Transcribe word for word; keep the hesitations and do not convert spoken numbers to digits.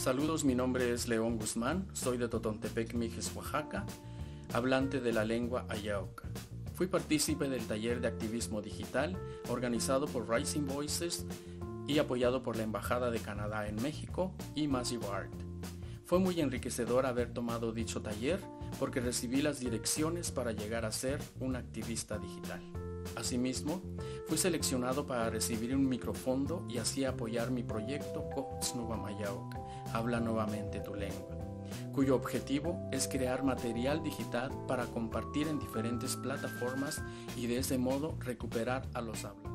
Saludos, mi nombre es León Guzmán, soy de Totontepec, Mijes, Oaxaca, hablante de la lengua Ayaoca. Fui partícipe del taller de activismo digital organizado por Rising Voices y apoyado por la Embajada de Canadá en México y Massive Art. Fue muy enriquecedor haber tomado dicho taller porque recibí las direcciones para llegar a ser un activista digital. Asimismo, fui seleccionado para recibir un microfondo y así apoyar mi proyecto Coxnuba Mayaoca, Habla Nuevamente Tu Lengua, cuyo objetivo es crear material digital para compartir en diferentes plataformas y de ese modo recuperar a los hablantes.